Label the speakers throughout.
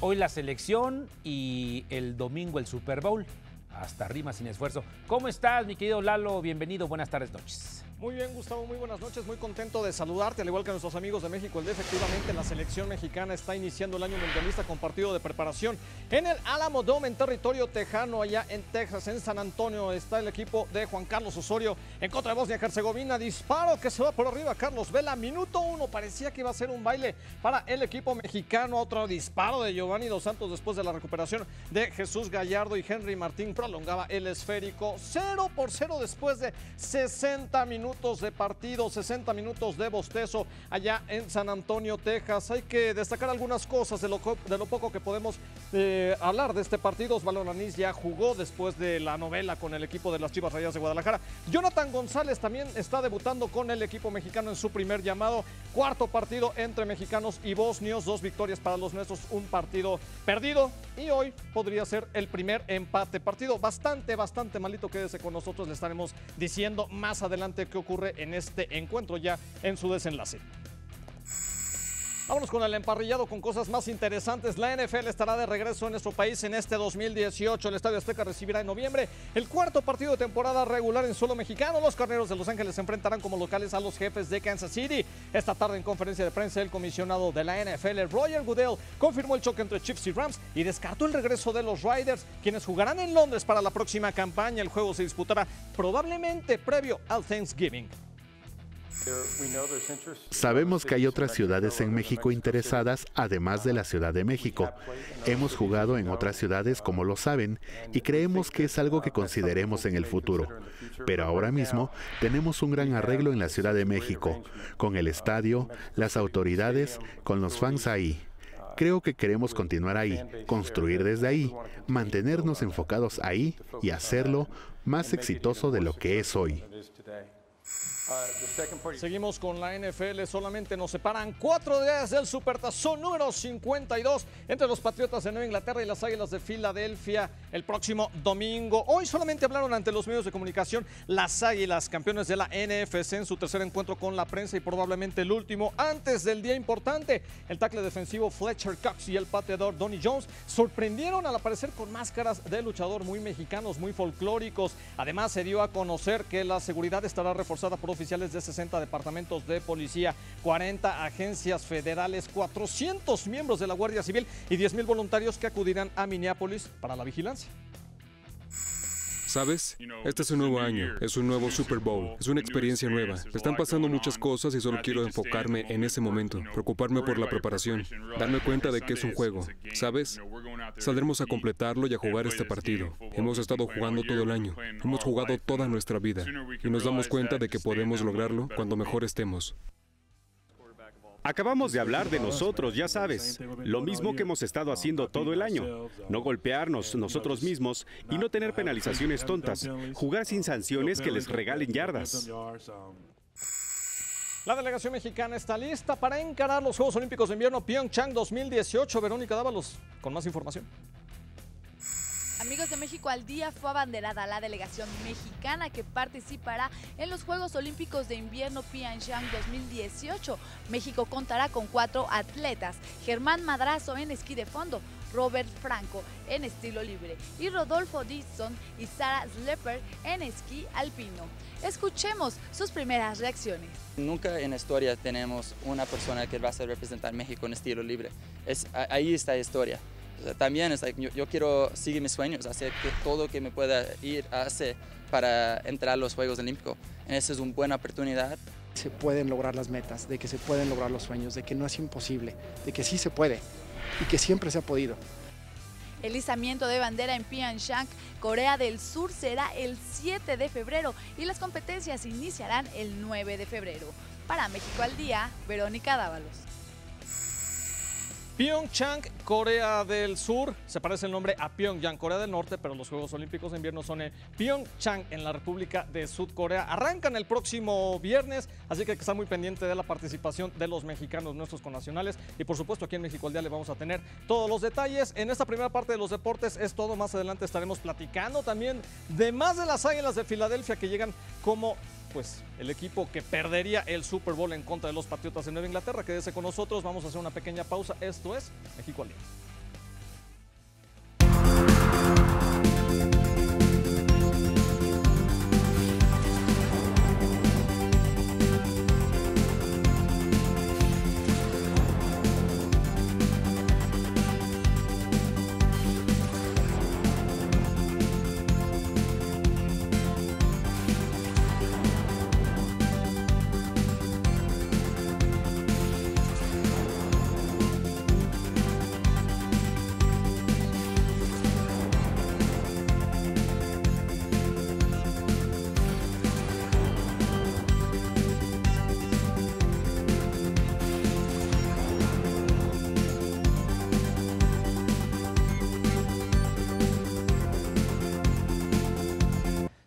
Speaker 1: Hoy la selección y el domingo el Super Bowl. Hasta rima sin esfuerzo. ¿Cómo estás, mi querido Lalo? Bienvenido, buenas tardes, noches.
Speaker 2: Muy bien, Gustavo, muy buenas noches, muy contento de saludarte, al igual que a nuestros amigos de México. Efectivamente, la selección mexicana está iniciando el año mundialista con partido de preparación en el Alamo Dome, en territorio tejano, allá en Texas, en San Antonio. Está el equipo de Juan Carlos Osorio en contra de Bosnia y Herzegovina. Disparo que se va por arriba, Carlos Vela, minuto 1, parecía que iba a ser un baile para el equipo mexicano. Otro disparo de Giovanni Dos Santos después de la recuperación de Jesús Gallardo, y Henry Martín prolongaba el esférico. 0-0 después de 60 minutos de partido, 60 minutos de bostezo allá en San Antonio, Texas. Hay que destacar algunas cosas de lo poco que podemos hablar de este partido. Osvaldo Alanís ya jugó después de la novela con el equipo de las Chivas Rayadas de Guadalajara. Jonathan González también está debutando con el equipo mexicano en su primer llamado. Cuarto partido entre mexicanos y bosnios, 2 victorias para los nuestros, un partido perdido, y hoy podría ser el primer empate. Partido bastante malito. Quédese con nosotros, le estaremos diciendo más adelante qué ocurre en este encuentro ya en su desenlace. Vámonos con el emparrillado, con cosas más interesantes. La NFL estará de regreso en nuestro país en este 2018. El Estadio Azteca recibirá en noviembre el cuarto partido de temporada regular en suelo mexicano. Los Carneros de Los Ángeles se enfrentarán como locales a los Jefes de Kansas City. Esta tarde, en conferencia de prensa, el comisionado de la NFL, Roger Goodell, confirmó el choque entre Chiefs y Rams y descartó el regreso de los Raiders, quienes jugarán en Londres para la próxima campaña. El juego se disputará probablemente previo al Thanksgiving.
Speaker 3: Sabemos que hay otras ciudades en México interesadas, además de la Ciudad de México. Hemos jugado en otras ciudades, como lo saben, y creemos que es algo que consideremos en el futuro. Pero ahora mismo tenemos un gran arreglo en la Ciudad de México, con el estadio, las autoridades, con los fans ahí. Creo que queremos continuar ahí, construir desde ahí, mantenernos enfocados ahí y hacerlo más exitoso de lo que es hoy.
Speaker 2: Seguimos con la NFL. Solamente nos separan 4 días del Supertazón número 52 entre los Patriotas de Nueva Inglaterra y las Águilas de Filadelfia el próximo domingo. Hoy solamente hablaron ante los medios de comunicación las Águilas, campeones de la NFC, en su tercer encuentro con la prensa y probablemente el último antes del día importante. El tackle defensivo Fletcher Cox y el pateador Donnie Jones sorprendieron al aparecer con máscaras de luchador muy mexicanos, muy folclóricos. Además, se dio a conocer que la seguridad estará reforzada por oficiales de 60 departamentos de policía, 40 agencias federales, 400 miembros de la Guardia Civil y 10,000 voluntarios que acudirán a Minneapolis para la vigilancia.
Speaker 4: ¿Sabes? Este es un nuevo año, es un nuevo Super Bowl, es una experiencia nueva. Están pasando muchas cosas y solo quiero enfocarme en ese momento, preocuparme por la preparación, darme cuenta de que es un juego. ¿Sabes? Saldremos a completarlo y a jugar este partido. Hemos estado jugando todo el año, hemos jugado toda nuestra vida y nos damos cuenta de que podemos lograrlo cuando mejor estemos.
Speaker 5: Acabamos de hablar de nosotros, ya sabes, lo mismo que hemos estado haciendo todo el año. No golpearnos nosotros mismos y no tener penalizaciones tontas. Jugar sin sanciones que les regalen yardas.
Speaker 2: La delegación mexicana está lista para encarar los Juegos Olímpicos de Invierno Pyeongchang 2018. Verónica Dávalos con más información.
Speaker 6: Amigos de México al Día, fue abanderada la delegación mexicana que participará en los Juegos Olímpicos de Invierno Pyeongchang 2018. México contará con 4 atletas: Germán Madrazo en esquí de fondo, Robert Franco en estilo libre y Rodolfo Dixon y Sarah Slepper en esquí alpino. Escuchemos sus primeras reacciones.
Speaker 7: Nunca en la historia tenemos una persona que va a representar México en estilo libre. Ahí está la historia. También yo quiero seguir mis sueños, hacer todo que me pueda ir a hacer para entrar a los Juegos Olímpicos. Esa es una buena oportunidad.
Speaker 8: Se pueden lograr las metas, de que se pueden lograr los sueños, de que no es imposible, de que sí se puede y que siempre se ha podido.
Speaker 6: El izamiento de bandera en Pyeongchang, Corea del Sur, será el 7 de febrero y las competencias iniciarán el 9 de febrero. Para México al Día, Verónica Dávalos.
Speaker 2: Pyeongchang, Corea del Sur. Se parece el nombre a Pyongyang, Corea del Norte, pero los Juegos Olímpicos de Invierno son en Pyeongchang, en la República de Sudcorea. Arrancan el próximo viernes, así que hay que estar muy pendiente de la participación de los mexicanos, nuestros connacionales. Y por supuesto, aquí en México al Día le vamos a tener todos los detalles. En esta primera parte de los deportes es todo. Más adelante estaremos platicando también de más de las Águilas de Filadelfia, que llegan como el equipo que perdería el Super Bowl en contra de los Patriotas de Nueva Inglaterra. Quédese con nosotros, vamos a hacer una pequeña pausa. Esto es México al Día.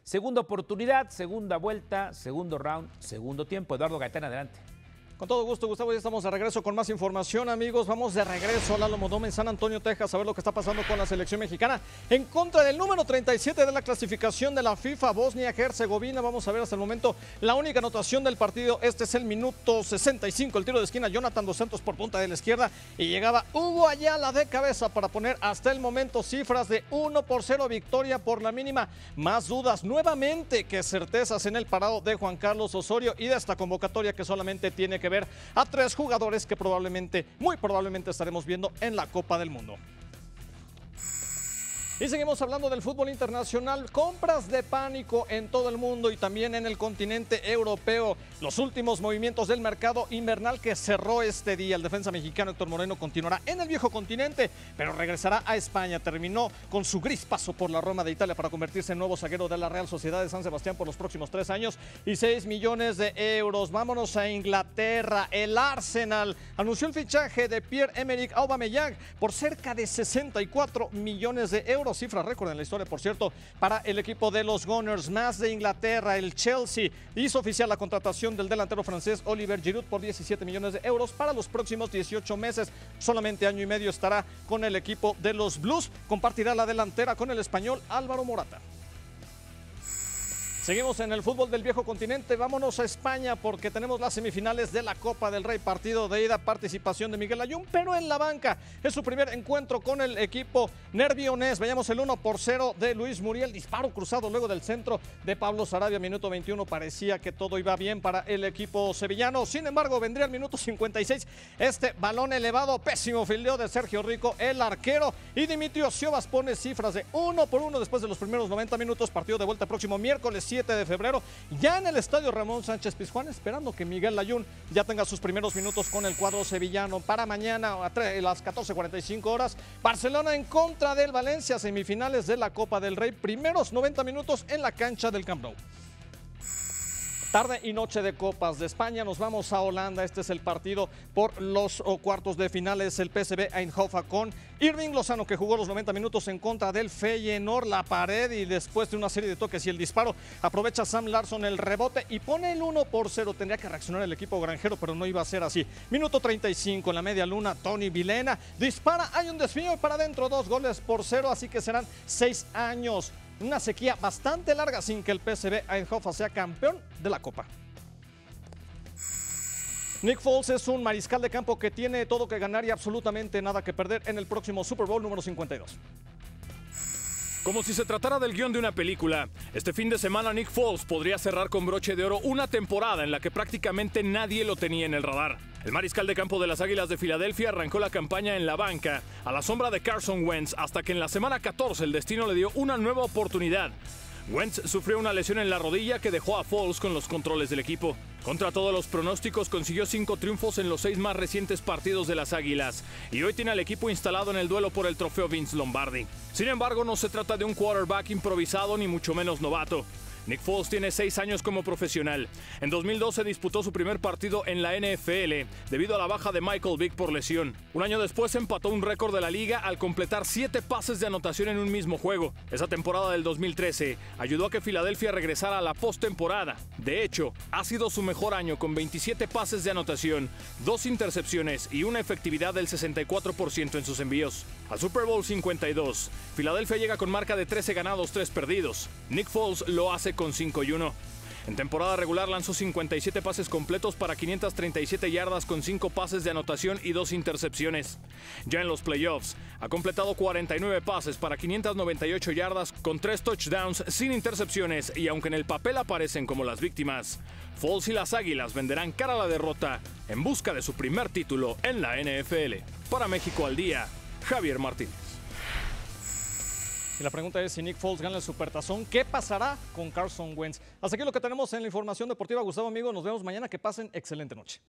Speaker 1: Segunda oportunidad, segunda vuelta, segundo round, segundo tiempo. Eduardo Gaitán, adelante.
Speaker 2: Con todo gusto, Gustavo, ya estamos de regreso con más información, amigos. Vamos de regreso al Alamodome en San Antonio, Texas, a ver lo que está pasando con la selección mexicana en contra del número 37 de la clasificación de la FIFA, Bosnia-Herzegovina. Vamos a ver hasta el momento la única anotación del partido. Este es el minuto 65, el tiro de esquina, Jonathan Dos Santos por punta de la izquierda y llegaba Hugo Ayala de cabeza para poner hasta el momento cifras de 1-0, victoria por la mínima. Más dudas nuevamente que certezas en el parado de Juan Carlos Osorio y de esta convocatoria que solamente tiene que ver a 3 jugadores que muy probablemente estaremos viendo en la Copa del Mundo. Y seguimos hablando del fútbol internacional, compras de pánico en todo el mundo y también en el continente europeo. Los últimos movimientos del mercado invernal que cerró este día. El defensa mexicano Héctor Moreno continuará en el viejo continente, pero regresará a España. Terminó con su gris paso por la Roma de Italia para convertirse en nuevo zaguero de la Real Sociedad de San Sebastián por los próximos 3 años y 6 millones de euros. Vámonos a Inglaterra. El Arsenal anunció el fichaje de Pierre-Emerick Aubameyang por cerca de 64 millones de euros. Cifra récord en la historia, por cierto, para el equipo de los Gunners. Más de Inglaterra, el Chelsea hizo oficial la contratación del delantero francés Oliver Giroud por 17 millones de euros para los próximos 18 meses. Solamente año y medio estará con el equipo de los Blues. Compartirá la delantera con el español Álvaro Morata. Seguimos en el fútbol del viejo continente, vámonos a España porque tenemos las semifinales de la Copa del Rey, partido de ida, participación de Miguel Layún, pero en la banca. Es su primer encuentro con el equipo nervionés. Veamos el 1-0 de Luis Muriel, disparo cruzado luego del centro de Pablo Sarabia, minuto 21, parecía que todo iba bien para el equipo sevillano. Sin embargo, vendría el minuto 56, este balón elevado, pésimo fildeo de Sergio Rico, el arquero, y Dimitrios Siovas pone cifras de 1-1 después de los primeros 90 minutos. Partido de vuelta próximo miércoles 7 de febrero, ya en el estadio Ramón Sánchez Pizjuán, esperando que Miguel Layún ya tenga sus primeros minutos con el cuadro sevillano. Para mañana a las 14:45 horas, Barcelona en contra del Valencia, semifinales de la Copa del Rey, primeros 90 minutos en la cancha del Camp Nou. Tarde y noche de Copas de España, nos vamos a Holanda. Este es el partido por los cuartos de finales. El PSV Eindhoven con Irving Lozano, que jugó los 90 minutos en contra del Feyenoord. La pared y después de una serie de toques y el disparo, aprovecha Sam Larsson el rebote y pone el 1-0. Tendría que reaccionar el equipo granjero, pero no iba a ser así. Minuto 35, en la media luna, Tony Vilena dispara, hay un desvío y para adentro, 2-0, así que serán 6 años. Una sequía bastante larga sin que el PSV Eindhoven sea campeón de la Copa. Nick Foles es un mariscal de campo que tiene todo que ganar y absolutamente nada que perder en el próximo Super Bowl número 52.
Speaker 9: Como si se tratara del guión de una película, este fin de semana Nick Foles podría cerrar con broche de oro una temporada en la que prácticamente nadie lo tenía en el radar. El mariscal de campo de las Águilas de Filadelfia arrancó la campaña en la banca, a la sombra de Carson Wentz, hasta que en la semana 14 el destino le dio una nueva oportunidad. Wentz sufrió una lesión en la rodilla que dejó a Foles con los controles del equipo. Contra todos los pronósticos, consiguió 5 triunfos en los 6 más recientes partidos de las Águilas y hoy tiene al equipo instalado en el duelo por el trofeo Vince Lombardi. Sin embargo, no se trata de un quarterback improvisado ni mucho menos novato. Nick Foles tiene 6 años como profesional. En 2012 disputó su primer partido en la NFL debido a la baja de Michael Vick por lesión. Un año después empató un récord de la liga al completar 7 pases de anotación en un mismo juego. Esa temporada del 2013 ayudó a que Filadelfia regresara a la postemporada. De hecho, ha sido su mejor año con 27 pases de anotación, 2 intercepciones y una efectividad del 64% en sus envíos. Al Super Bowl 52, Filadelfia llega con marca de 13 ganados, 3 perdidos. Nick Foles lo hace con 5-1. En temporada regular lanzó 57 pases completos para 537 yardas con 5 pases de anotación y 2 intercepciones. Ya en los playoffs, ha completado 49 pases para 598 yardas con 3 touchdowns sin intercepciones y aunque en el papel aparecen como las víctimas, Foles y las Águilas venderán cara a la derrota en busca de su primer título en la NFL. Para México al Día, Javier Martínez.
Speaker 2: Y la pregunta es si Nick Foles gana el Supertazón, ¿qué pasará con Carson Wentz? Hasta aquí lo que tenemos en la información deportiva. Gustavo, amigo, nos vemos mañana. Que pasen excelente noche.